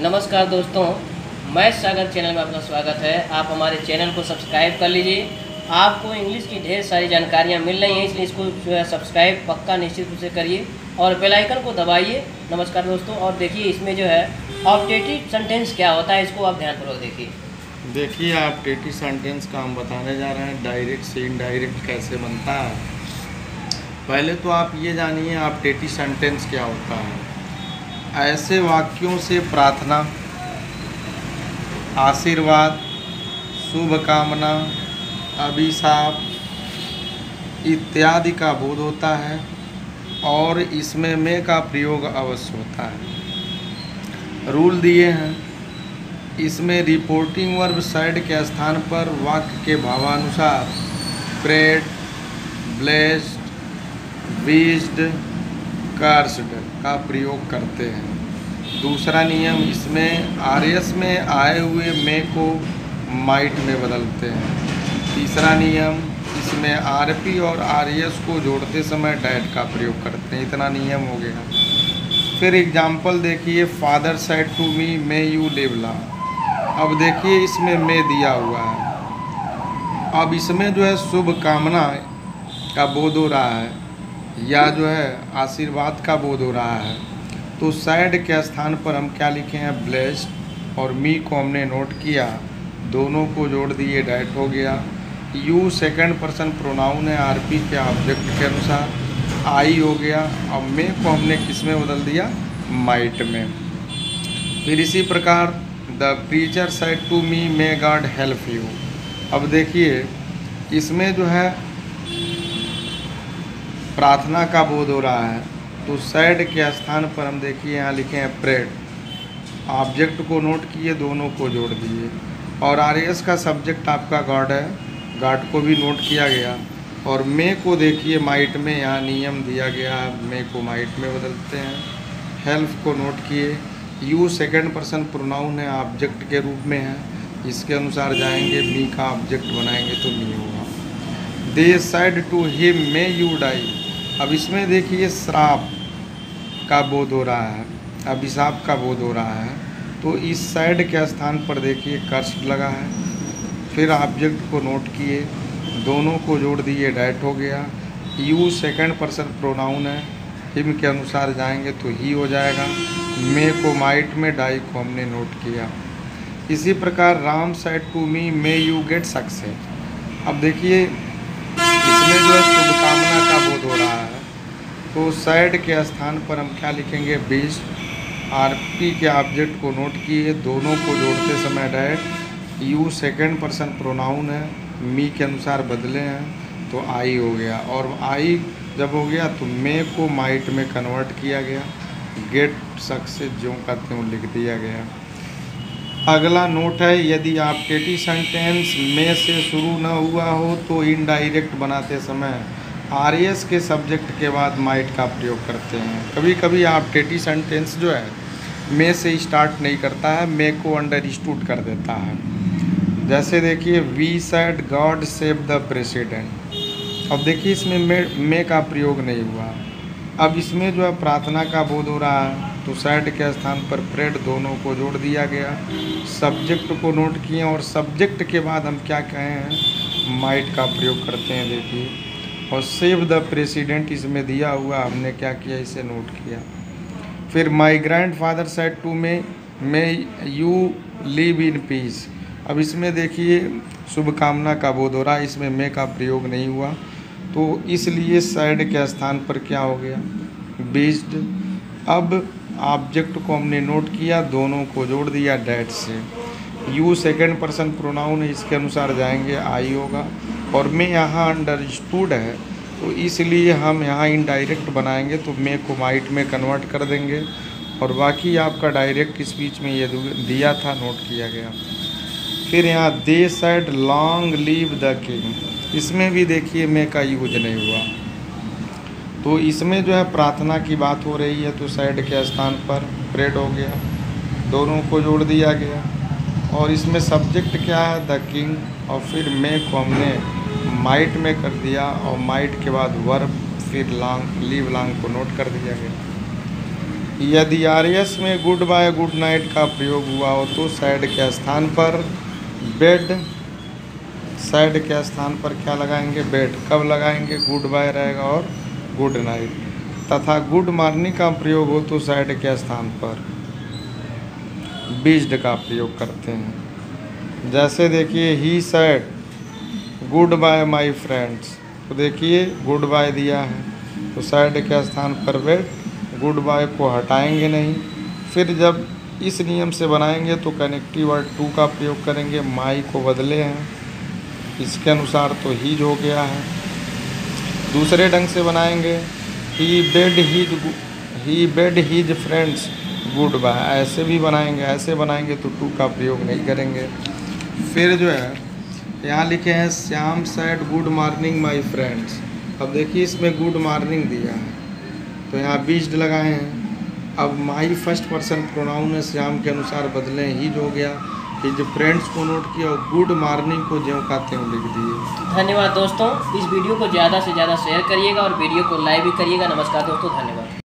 नमस्कार दोस्तों, मैं सागर चैनल में आपका स्वागत है। आप हमारे चैनल को सब्सक्राइब कर लीजिए। आपको इंग्लिश की ढेर सारी जानकारियाँ मिल रही हैं, इसलिए इसको जो है सब्सक्राइब पक्का निश्चित रूप से करिए और बेल आइकन को दबाइए। नमस्कार दोस्तों, और देखिए इसमें जो है ऑप्टेटिव सेंटेंस क्या होता है, इसको आप ध्यानपूर्वक देखिए। देखिए ऑप्टेटिव सेंटेंस का हम बताने जा रहे हैं डायरेक्ट से इनडायरेक्ट कैसे बनता है। पहले तो आप ये जानिए ऑप्टेटिव सेंटेंस क्या होता है। ऐसे वाक्यों से प्रार्थना, आशीर्वाद, शुभ कामना, अभिशाप इत्यादि का बोध होता है और इसमें में का प्रयोग अवश्य होता है। रूल दिए हैं, इसमें रिपोर्टिंग वर्ब साइड के स्थान पर वाक्य के भावानुसार प्रेड, ब्लेस्ड, विज्ड, कर्स्ड का प्रयोग करते हैं। दूसरा नियम, इसमें आरएस में आए हुए में को माइट में बदलते हैं। तीसरा नियम, इसमें आरपी और आरएस को जोड़ते समय डैट का प्रयोग करते हैं। इतना नियम हो गया। फिर एग्जाम्पल देखिए, father said to me may you live long. अब देखिए इसमें में दिया हुआ है। अब इसमें जो है शुभ कामना का बोध हो रहा है या जो है आशीर्वाद का बोध हो रहा है, तो सैड के स्थान पर हम क्या लिखे हैं, ब्लेस्ड, और मी को हमने नोट किया, दोनों को जोड़ दिए, डैट हो गया। यू सेकंड पर्सन प्रोनाउन है, आरपी के ऑब्जेक्ट के अनुसार, आई हो गया। अब मे को हमने किस में बदल दिया, माइट में। फिर इसी प्रकार the preacher said to me may God help you. अब देखिए इसमें जो है प्रार्थना का बोध हो रहा है, तो सैड के स्थान पर हम देखिए यहाँ लिखे हैं प्रेड, ऑब्जेक्ट को नोट किए, दोनों को जोड़ दिए, और आरएस का सब्जेक्ट आपका गॉड है, गॉड को भी नोट किया गया। और मे को देखिए माइट में, यहाँ नियम दिया गया है, मे को माइट में बदलते हैं। हेल्प को नोट किए, यू सेकंड पर्सन प्रोनाउन है, ऑब्जेक्ट के रूप में है, इसके अनुसार जाएंगे, मी का ऑब्जेक्ट बनाएंगे तो मी होगा। They said to him may you die. अब इसमें देखिए श्राप का बोध हो रहा है, अभिशाप का बोध हो रहा है, तो इस साइड के स्थान पर देखिए कर्स्ड लगा है। फिर ऑब्जेक्ट को नोट किए, दोनों को जोड़ दिए, डैट हो गया। यू सेकंड पर्सन प्रोनाउन है, हिम के अनुसार जाएंगे तो ही हो जाएगा। मे को माइट में, डाई को हमने नोट किया। इसी प्रकार Ram said to me may you get success. अब देखिए इसमें जो है शुभकामना का बोध हो रहा है, तो सैड के स्थान पर हम क्या लिखेंगे, बीस्ट, आरपी के ऑब्जेक्ट को नोट किए, दोनों को जोड़ते समय that. You second person pronoun है, मी के अनुसार बदले हैं तो आई हो गया। और आई जब हो गया तो मे को माइट में कन्वर्ट किया गया, गेट सक्सेस ज्यों का त्यों लिख दिया गया। अगला नोट है, यदि ऑप्टेटिव सेंटेंस में से शुरू न हुआ हो तो इनडायरेक्ट बनाते समय आरएस के सब्जेक्ट के बाद माइट का प्रयोग करते हैं। कभी कभी ऑप्टेटिव सेंटेंस जो है में से स्टार्ट नहीं करता है, मे को अंडरस्टूड कर देता है। जैसे देखिए we said God save the president. अब देखिए इसमें मे का प्रयोग नहीं हुआ। अब इसमें जो है प्रार्थना का बोध हो रहा है, तो सैड के स्थान पर प्रेड, दोनों को जोड़ दिया गया, सब्जेक्ट को नोट किए, और सब्जेक्ट के बाद हम क्या कहे हैं, माइट का प्रयोग करते हैं। देखिए, और सेव द प्रेसिडेंट इसमें दिया हुआ, हमने क्या किया, इसे नोट किया। फिर my grand father said to may you live in peace. अब इसमें देखिए शुभकामना का बोध हो रहा है, इसमें मे का प्रयोग नहीं हुआ, तो इसलिए सैड के स्थान पर क्या हो गया, बीज्ड। अब ऑब्जेक्ट को हमने नोट किया, दोनों को जोड़ दिया डैट से। यू सेकंड पर्सन प्रोनाउन है, इसके अनुसार जाएंगे, आई होगा। और मैं यहाँ अंडरस्टूड है, तो इसलिए हम यहाँ इनडायरेक्ट बनाएंगे तो मे को माइट में कन्वर्ट कर देंगे, और बाकी आपका डायरेक्ट स्पीच में ये दिया था, नोट किया गया। फिर यहाँ they said long live the king. इसमें भी देखिए मे का यूज नहीं हुआ, तो इसमें जो है प्रार्थना की बात हो रही है, तो साइड के स्थान पर प्रेड हो गया, दोनों को जोड़ दिया गया। और इसमें सब्जेक्ट क्या है, द किंग, और फिर मे को हमने माइट में कर दिया, और माइट के बाद वर्ब, फिर लॉन्ग, लीव लॉन्ग को नोट कर दिया गया। यदि आरएस में गुड बाय गुड नाइट का प्रयोग हुआ हो तो सैड के स्थान पर बेड, सैड के स्थान पर क्या लगाएंगे? बेड। कब लगाएंगे? गुड बाय रहेगा और गुड नाइट। तथा गुड मॉर्निंग का प्रयोग हो तो सैड के स्थान पर बीज्ड का प्रयोग करते हैं। जैसे देखिए he said goodbye my friends, तो देखिए गुड बाय दिया है तो सैड के स्थान पर बेड, गुड बाय को हटाएंगे नहीं। फिर जब इस नियम से बनाएंगे तो कनेक्टिव वर्ड टू का प्रयोग करेंगे। माई को बदले हैं, इसके अनुसार तो हीज हो गया है। दूसरे ढंग से बनाएंगे he bade his friends goodbye, ऐसे भी बनाएंगे। ऐसे बनाएंगे तो टू का प्रयोग नहीं करेंगे। फिर जो है यहाँ लिखे हैं Shyam said good morning my friends. अब देखिए इसमें गुड मॉर्निंग दिया है तो यहाँ बीज्ड लगाए हैं। अब माई फर्स्ट पर्सन प्रोनाउन है, श्याम के अनुसार बदले हीज हो गया। हिज फ्रेंड्स को नोट किया और गुड मॉर्निंग को ज्यों का त्यों लिख दिए। धन्यवाद दोस्तों, इस वीडियो को ज़्यादा से ज़्यादा शेयर करिएगा और वीडियो को लाइक भी करिएगा। नमस्कार दोस्तों, धन्यवाद।